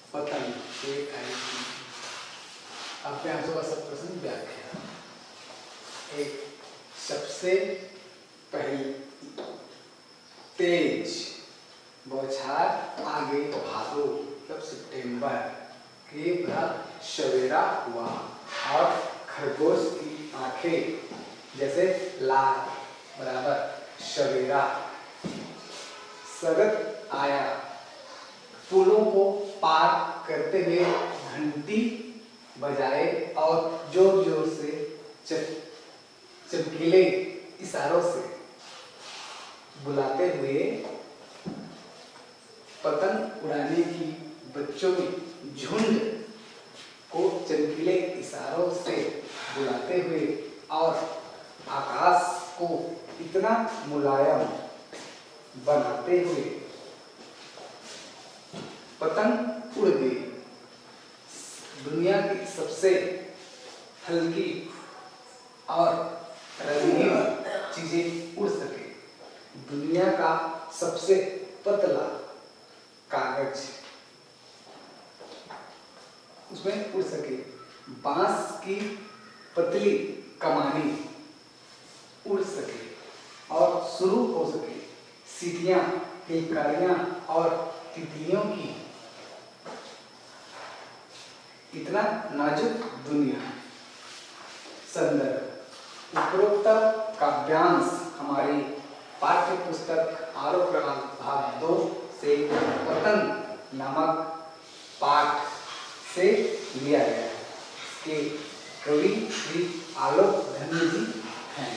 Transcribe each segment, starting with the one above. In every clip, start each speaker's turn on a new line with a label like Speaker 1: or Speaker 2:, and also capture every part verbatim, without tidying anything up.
Speaker 1: पतंग के आई थी। अब मैं आपसे बस प्रश्न व्याख्या। एक सबसे पहली तेज बौछार आगे भादो मतलब सितंबर के बाद सवेरा हुआ और खरगोश की आंखें जैसे लाल बराबर सवेरा। शरद आया, पुलों को पार करते हुए घंटी बजाए और जोर जोर से चमकीले इशारों से बुलाते हुए पतंग उड़ाने की बच्चों में झुंड को चमकीले इशारों से बुलाते हुए और आकाश को इतना मुलायम बनाते हुए पतंग उड़ गई। दुनिया की सबसे हल्की और रंगीन चीजें उड़ सके, दुनिया का सबसे पतला कागज उसमें उड़ सके, बांस की पतली कमानी उड़ सके और शुरू हो सके, सीटियां, किलकारियां और तितलियों की इतना नाजुक दुनिया। संदर्भ उपरोक्त काव्यांश हमारी पाठ्य पुस्तक आरोप क्रमांक भाग दो से पतंग नामक पाठ से लिया गया है कि कवि श्री आलोक धन्य जी हैं।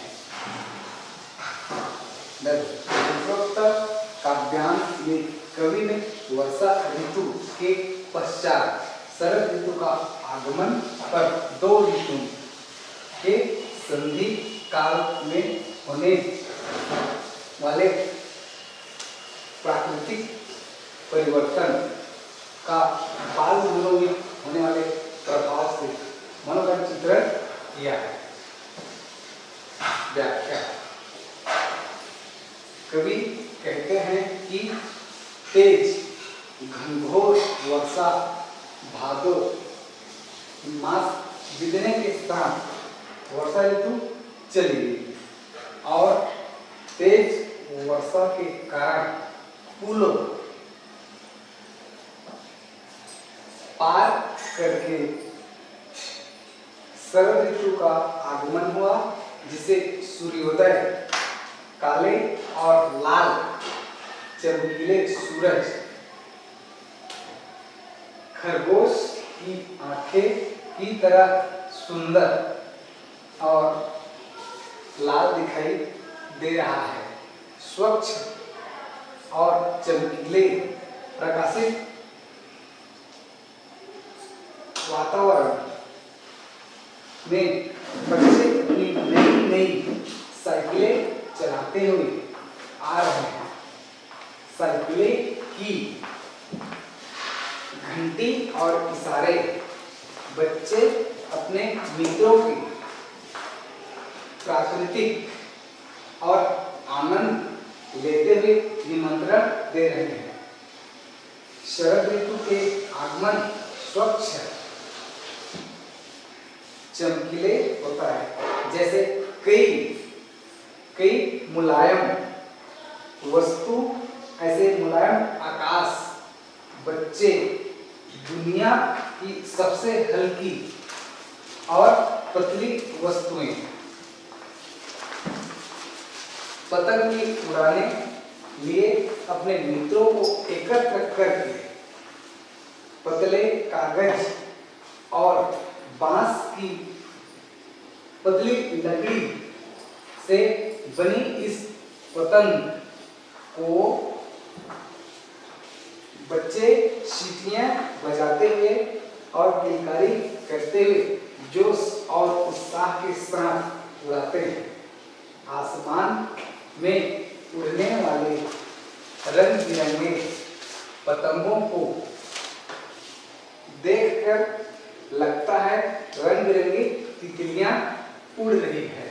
Speaker 1: उपरोक्त काव्यांश में कवि ने वर्षा ऋतु के पश्चात शरद ऋतु का आगमन पर दो ऋतु के संधि काल में होने वाले प्राकृतिक परिवर्तन का बाल मनों में होने वाले प्रभाव से मनोगण चित्रण किया है। व्याख्या कवि कहते हैं कि तेज घनघोर वर्षा भादो मास बीतने के साथ वर्षा ऋतु चली गई और तेज वर्षा के कारण पुलों पार करके शरद ऋतु का आगमन हुआ, जिसे सूर्योदय काले और लाल चमकीले सूरज, खरगोश की आंखें की तरह सुंदर और लाल दिखाई दे रहा है। स्वच्छ और चमकीले प्रकाशित वातावरण में बच्चे अपनी नई नई साइकिलें चलाते हुए आ रहे हैं। साइकिलें की घंटी और इशारे बच्चे अपने मित्रों के प्राकृतिक और आनंद लेते हुए निमंत्रण दे रहे हैं। शरद ऋतु के आगमन स्वच्छ चमकीले होता है, जैसे कई कई मुलायम वस्तु, ऐसे मुलायम आकाश बच्चे दुनिया की सबसे हल्की और पतली वस्तुएं पतंग की उड़ाने लिए अपने मित्रों को एकत्र करके पतले कागज और बांस की पतली लकड़ी से बनी इस पतंग को बच्चे सीटियां बजाते हुए और किलकारी करते हुए जोश और उत्साह के साथ उड़ाते हैं। आसमान में उड़ने वाले रंग बिरंगे पतंगों को देखकर लगता है रंग बिरंगी तितलियां उड़ रही है।